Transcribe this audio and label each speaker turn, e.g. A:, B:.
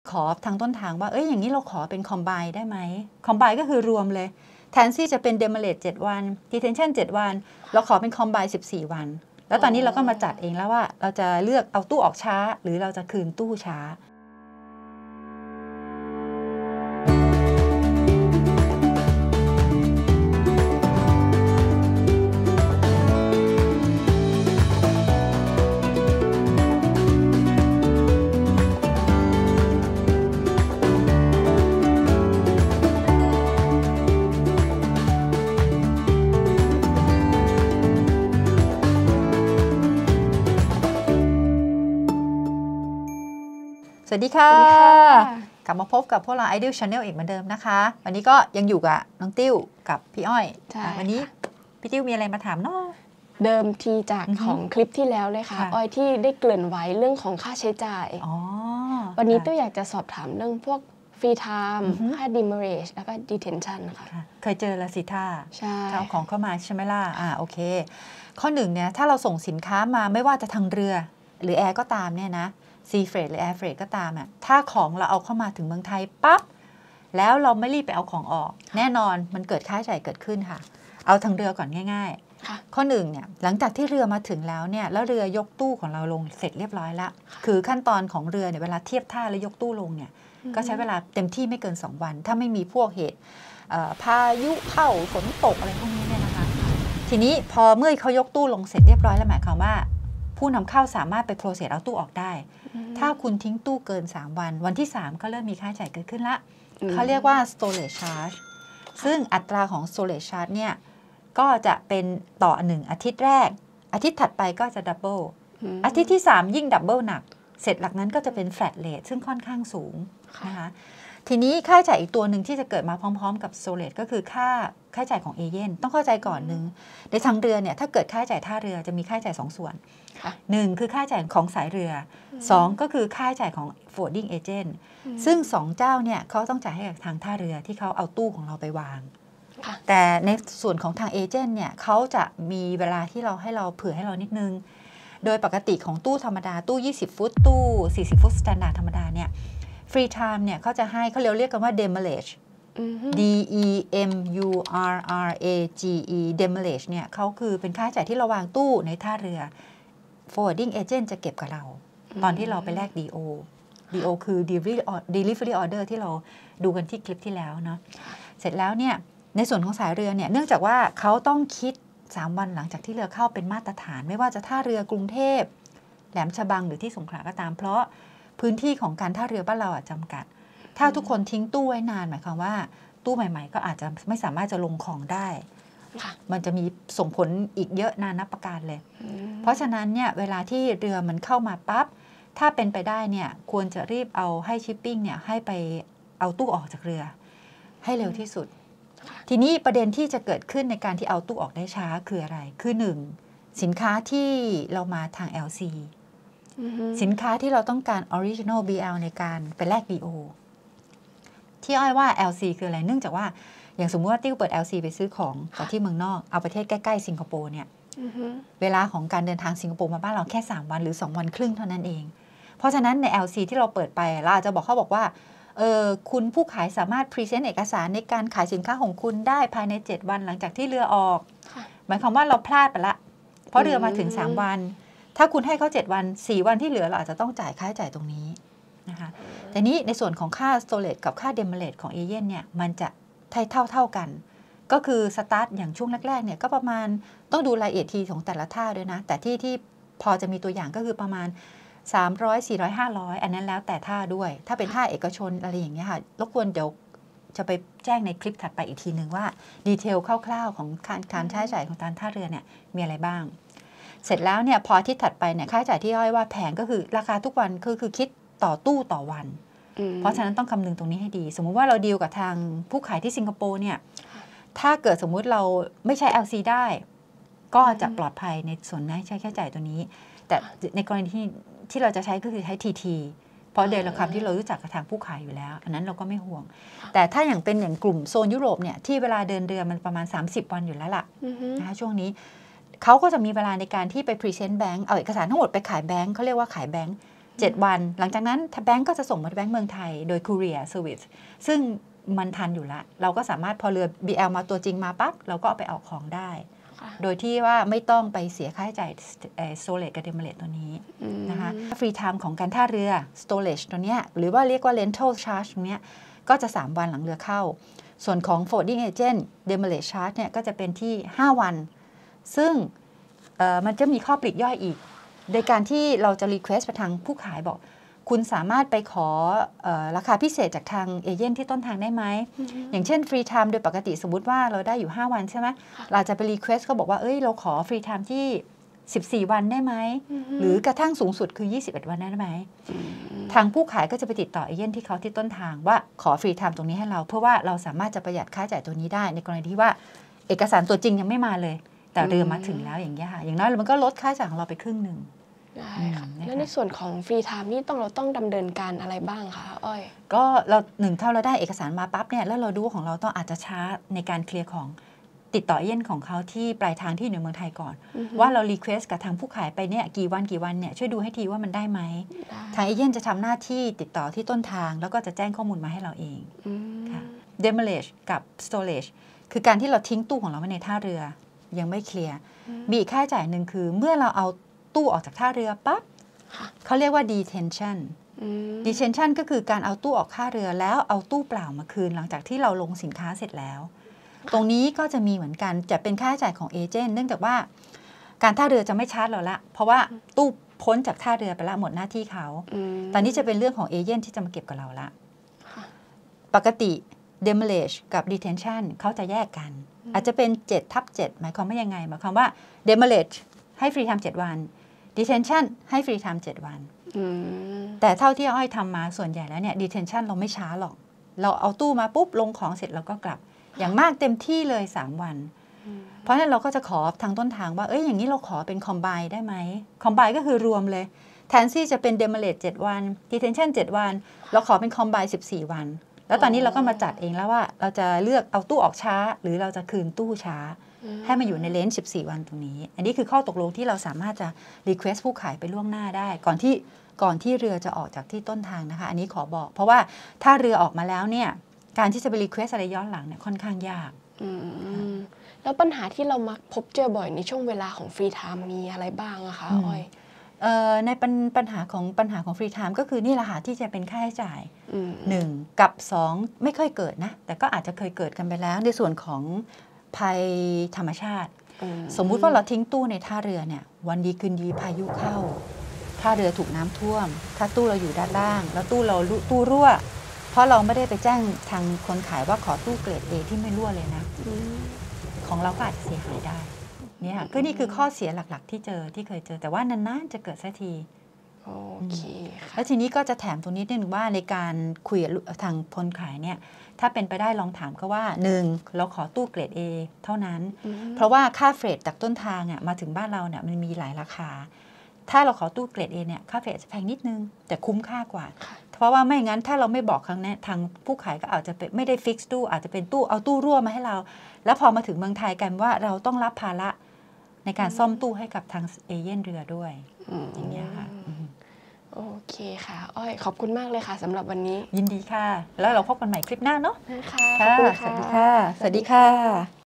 A: ขอทางต้นทางว่าอย่างนี้เราขอเป็นคอมไบได้ไหมคอมไบก็คือรวมเลยแทนที่จะเป็นเดโมเลต7 วัน detention 7 วันเราขอเป็นคอมไบ14 วันแล้วตอนนี้เราก็มาจัดเองแล้วว่าเราจะเลือกเอาตู้ออกช้าหรือเราจะคืนตู้ช้าสวัสดีค่ะกลับมาพบกับพวกเรา Ideal Channel อีกเหมือนเดิมนะคะวันนี้ก็ยังอยู่กับน้องติ้วกับพี่อ้อยวันนี้พี่ติ้วมีอะไรมาถามเนาะ
B: เดิมทีจากของคลิปที่แล้วเลยค่ะอ้อยที่ได้เกริ่นไว้เรื่องของค่าใช้จ่ายวันนี้ติ้วอยากจะสอบถามเรื่องพวกฟรีไทม์ค่า demurrage แล้วก็ detention ค่ะ
A: เคยเจอละสิท่า
B: ใช่
A: เอาของเข้ามาใช่ไหมล่ะโอเคข้อหนึ่งเนี่ยถ้าเราส่งสินค้ามาไม่ว่าจะทางเรือหรือแอร์ก็ตามเนี่ยนะซีเฟรดหรือแอร์เฟรดก็ตามถ้าของเราเอาเข้ามาถึงเมืองไทยปั๊บแล้วเราไม่รีบไปเอาของออกแน่นอนมันเกิดค่าใช้จ่ายเกิดขึ้นค่ะเอาทางเรือก่อนง่ายๆข้อหนึ่งเนี่ยหลังจากที่เรือมาถึงแล้วเนี่ยแล้วเรือยกตู้ของเราลงเสร็จเรียบร้อยแล้วคือขั้นตอนของเรือเนี่ยเวลาเทียบท่าแล้วยกตู้ลงเนี่ยก็ใช้เวลาเต็มที่ไม่เกิน2 วันถ้าไม่มีพวกเหตุพายุเข้าฝนตกอะไรพวกนี้เนี่ยนะคะทีนี้พอเมื่อเขายกตู้ลงเสร็จเรียบร้อยแล้วหมายความว่าผู้นำเข้าสามารถไปโปรเซสเอาตู้ออกได้ถ้าคุณทิ้งตู้เกิน3 วันวันที่3ก็เริ่มมีค่าใช้จ่ายเกิดขึ้นละเขาเรียกว่า storage charge ซึ่งอัตราของ storage charge เนี่ยก็จะเป็นต่อ1 อาทิตย์แรกอาทิตย์ถัดไปก็จะดับเบิลอาทิตย์ที่3ยิ่งดับเบิลหนักเสร็จหลักนั้นก็จะเป็น flat rate ซึ่งค่อนข้างสูงนะคะทีนี้ค่าใช้จ่ายอีกตัวหนึ่งที่จะเกิดมาพร้อมๆกับ storage ก็คือค่าใช้จ่ายของเอเย่นต้องเข้าใจก่อนหนึ่งในทางเรือเนี่ยถ้าเกิดค่าใช้จ่ายท่าเรือจะมีค่าใช้จ่าย2 ส่วน1คือค่าใช้จ่ายของสายเรือ2ก็คือค่าใช้จ่ายของ forwarding agent ซึ่ง2 เจ้าเนี่ยเขาต้องจ่ายให้กับทางท่าเรือที่เขาเอาตู้ของเราไปวางแต่ในส่วนของทางเอเจนต์เนี่ยเขาจะมีเวลาที่เราให้เราเผื่อให้เรานิดนึงโดยปกติของตู้ธรรมดาตู้20 ฟุตตู้40 ฟุตสแตนดาร์ดธรรมดาเนี่ยฟรีไทม์เนี่ยเขาจะให้เขาเรียกกันว่า demurrage DEMURRAGE demurrage เนี่ยเขาคือเป็นค่าใช้จ่ายที่เราวางตู้ในท่าเรือ forwarding agent จะเก็บกับเราตอนที่เราไปแลก DO คือ delivery order ที่เราดูกันที่คลิปที่แล้วเนาะเสร็จแล้วเนี่ยในส่วนของสายเรือเนี่ยเนื่องจากว่าเขาต้องคิด3 วันหลังจากที่เรือเข้าเป็นมาตรฐานไม่ว่าจะท่าเรือกรุงเทพแหลมฉบังหรือที่สงขลาก็ตามเพราะพื้นที่ของการท่าเรือบ้านเราจำกัดถ้าทุกคนทิ้งตู้ไว้นานหมายความว่าตู้ใหม่ๆก็อาจจะไม่สามารถจะลงของได้มันจะมีส่งผลอีกเยอะนานับประการเลยเพราะฉะนั้นเนี่ยเวลาที่เรือมันเข้ามาปั๊บถ้าเป็นไปได้เนี่ยควรจะรีบเอาให้ชิปปิ้งเนี่ยให้ไปเอาตู้ออกจากเรือให้เร็วที่สุดทีนี้ประเด็นที่จะเกิดขึ้นในการที่เอาตู้ออกได้ช้าคืออะไรคือ1สินค้าที่เรามาทาง LC สินค้าที่เราต้องการ Original BL ในการไปแลก BO ที่อ้อยว่า LC คืออะไรเนื่องจากว่าอย่างสมมติว่าติ้วเปิด LC ไปซื้อของจากที่เมืองนอกเอาประเทศใกล้ๆสิงคโปร์เนี่ยเวลาของการเดินทางสิงคโปร์มาบ้านเราแค่3 วันหรือ2 วันครึ่งเท่านั้นเองเพราะฉะนั้นใน LC ที่เราเปิดไปเราอาจจะบอกเขาบอกว่าคุณผู้ขายสามารถพรีเซนต์เอกสารในการขายสินค้าของคุณได้ภายใน7 วันหลังจากที่เรือออกหมายความว่าเราพลาดไปละเพราะเรือมาถึง3 วันถ้าคุณให้เขา7 วัน4 วันที่เหลือเราอาจจะต้องจ่ายค่าใช้จ่ายตรงนี้นะคะแต่นี้ในส่วนของค่า storage กับค่า demurrage ของเอเย่นเนี่ยมันจะเท่ากันก็คือสตาร์ทอย่างช่วงแรกๆเนี่ยก็ประมาณต้องดูรายละเอียดทีของแต่ละท่าด้วยนะแต่ที่พอจะมีตัวอย่างก็คือประมาณ300 400 500อันนั้นแล้วแต่ท่าด้วยถ้าเป็นท่าเอกชนอะไรอย่างเงี้ยค่ะรบกวนเดี๋ยวจะไปแจ้งในคลิปถัดไปอีกทีนึงว่าดีเทลคร่าวๆของการใช้จ่ายของการท่าเรือเนี่ยมีอะไรบ้างเสร็จแล้วเนี่ยพอที่ถัดไปเนี่ยค่าใช้จ่ายที่ย่อยว่าแพงก็คือราคาทุกวันคือคิดต่อตู้ต่อวันเพราะฉะนั้นต้องคำนึงตรงนี้ให้ดีสมมุติว่าเราดีลกับทางผู้ขายที่สิงคโปร์เนี่ยถ้าเกิดสมมุติเราไม่ใช้ LC ได้ก็จะปลอดภัยในส่วนนั้นใช้ค่าใช้จ่ายตัวนี้แต่ในกรณีที่เราจะใช้ก็คือใช้ TT เพราะเดิมเราคำที่เรารู้จักกับทางผู้ขายอยู่แล้วอันนั้นเราก็ไม่ห่วงแต่ถ้าอย่างเป็นอย่างกลุ่มโซนยุโรปเนี่ยที่เวลาเดินเรือมันประมาณ30 วันอยู่แล้วล่ะนะคะช่วงนี้เขาก็จะมีเวลาในการที่ไปพรีเซนต์แบงก์เอาเอกสารทั้งหมดไปขายแบงก์เขาเรียกว่าขายแบงก์ 7 วันหลังจากนั้นแบงก์ก็จะส่งมาที่แบงก์เมืองไทยโดย Courier Service ซึ่งมันทันอยู่ละเราก็สามารถพอเรือ BL มาตัวจริงมาปั๊บเราก็เอาไปออกของได้โดยที่ว่าไม่ต้องไปเสียค่าใช้จ่าย storage กับ demurrage ตัวนี้นะคะฟรีไทม์ของการท่าเรือ storage ตัวเนี้ยหรือว่าเรียกว่า rental charge ตรงเนี้ยก็จะ3 วันหลังเรือเข้าส่วนของ forwarding agent demurrage charge เนี่ยก็จะเป็นที่5 วันซึ่งมันจะมีข้อปลีกย่อยอีกโดยการที่เราจะ request ไปทางผู้ขายบอกคุณสามารถไปขอราคาพิเศษจากทางเอเจนต์ที่ต้นทางได้ไหม อย่างเช่นฟรีไทม์โดยปกติสมมติว่าเราได้อยู่5 วันใช่ไหมเราจะไปรีเควสก็บอกว่าเราขอฟรีไทม์ที่14 วันได้ไหมหรือกระทั่งสูงสุดคือ21 วันได้ไหมทางผู้ขายก็จะไปติดต่อเอเจนต์ที่เขาที่ต้นทางว่าขอฟรีไทม์ตรงนี้ให้เราเพื่อว่าเราสามารถจะประหยัดค่าใช้จ่ายตัวนี้ได้ในกรณีที่ว่าเอกสารตัวจริงยังไม่มาเลยแต่เรือมาถึงแล้วอย่างเงี้ยค่ะอย่างน้อยมันก็ลดค่าใช้จ่ายของเราไปครึ่งหนึ่ง
B: ได้ค่ะแล้วในส่วนของฟรีไทม์นี่เราต้องดำเนินการอะไรบ้างคะอ้อย
A: ก็เราถ้าเราได้เอกสารมาปั๊บเนี่ยแล้วเราดูของเราต้องอาจจะช้าในการเคลียร์ของติดต่อเอเจนต์ของเขาที่ปลายทางที่อยู่ในเมืองไทยก่อนว่าเรารีเควสกับทางผู้ขายไปเนี่ยกี่วันเนี่ยช่วยดูให้ทีว่ามันได้ไหมทางเอเจนต์จะทำหน้าที่ติดต่อที่ต้นทางแล้วก็จะแจ้งข้อมูลมาให้เราเองค่ะ demurrage กับ storage คือการที่เราทิ้งตู้ของเราไว้ในท่าเรือยังไม่เคลียร์มีอีกค่าใช้จ่ายหนึ่งคือเมื่อเราเอาตู้ออกจากท่าเรือปั๊บเขาเรียกว่า detention detention ก็คือการเอาตู้ออกท่าเรือแล้วเอาตู้เปล่ามาคืนหลังจากที่เราลงสินค้าเสร็จแล้วตรงนี้ก็จะมีเหมือนกันจะเป็นค่าใช้จ่ายของเอเจนต์เนื่องจากว่าการท่าเรือจะไม่ชาร์จเราละเพราะว่าตู้พ้นจากท่าเรือไปละหมดหน้าที่เขาตอนนี้จะเป็นเรื่องของเอเจนต์ที่จะมาเก็บกับเราละปกติ demurrage กับ detention เขาจะแยกกันอาจจะเป็น7/7หมายความว่ายังไงหมายความว่า demurrage ให้ฟรีไทม์7 วัน detention ให้ฟรีไทม์7 วันแต่เท่าที่อ้อยทำมาส่วนใหญ่แล้วเนี่ย detention เราไม่ช้าหรอกเราเอาตู้มาปุ๊บลงของเสร็จเราก็กลับอย่างมากเต็มที่เลย3 วันเพราะฉะนั้นเราก็จะขอทางต้นทางว่าอย่างนี้เราขอเป็น combine ได้ไหม combine ก็คือรวมเลยแทนที่จะเป็น demurrage 7 วัน detention 7 วันเราขอเป็น combine 14 วันแล้วตอนนี้เราก็มาจัดเองแล้วว่าเราจะเลือกเอาตู้ออกช้าหรือเราจะคืนตู้ช้าให้มาอยู่ในเลนส์14 วันตรงนี้อันนี้คือข้อตกลงที่เราสามารถจะ request ผู้ขายไปล่วงหน้าได้ก่อนที่เรือจะออกจากที่ต้นทางนะคะอันนี้ขอบอกเพราะว่าถ้าเรือออกมาแล้วเนี่ยการที่จะไป request อะไรย้อนหลังเนี่ยค่อนข้างยาก
B: แล้วปัญหาที่เรามักพบเจอบ่อยในช่วงเวลาของฟรีไทม์มีอะไรบ้างอะคะอ้อย
A: ในปัญหาของฟรีไทม์ก็คือนี่แหละค่ะที่จะเป็นค่าใช้จ่าย1กับ2ไม่ค่อยเกิดนะแต่ก็อาจจะเคยเกิดกันไปแล้วในส่วนของภัยธรรมชาติสมมุติว่าเราทิ้งตู้ในท่าเรือเนี่ยวันดีคืนดีพายุเข้าท่าเรือถูกน้ำท่วมถ้าตู้เราอยู่ด้านล่างแล้วตู้รั่วเพราะเราไม่ได้ไปแจ้งทางคนขายว่าขอตู้เกรด A ที่ไม่รั่วเลยนะของเราก็อาจจะเสียหายได้เนี่ยค่ะก็นี่คือข้อเสียหลักๆที่เคยเจอแต่ว่านานๆจะเกิดสักที
B: โอเคค่ะ
A: แล้วทีนี้ก็จะแถมตรงนี้นิดนึงว่าในการคุยกับทางคนขายเนี่ยถ้าเป็นไปได้ลองถามเขาว่า1เราขอตู้เกรด A เท่านั้นเพราะว่าค่าเฟรตจากต้นทางอ่ะมาถึงบ้านเราเนี่ยมันมีหลายราคาถ้าเราขอตู้เกรด A เนี่ยค่าเฟรตจะแพงนิดนึงแต่คุ้มค่ากว่าเพราะว่าไม่งั้นถ้าเราไม่บอกครั้งนี้ทางผู้ขายก็อาจจะไม่ได้ฟิกซ์ตู้อาจจะเป็นตู้เอาตู้รั่วมาให้เราแล้วพอมาถึงเมืองไทยกันว่าเราต้องรับภาระในการซ่อมตู้ให้กับทางเอเย่นเรือด้วยอย่างเงี้ยค่ะ
B: โอเคค่ะอ้อยขอบคุณมากเลยค่ะสำหรับวันนี้
A: ยินดีค่ะแล้วเราพบกันใหม่คลิปหน้าเนาะ
B: ค่ะขอบคุณค่ะ
A: สวัสดีค่ะ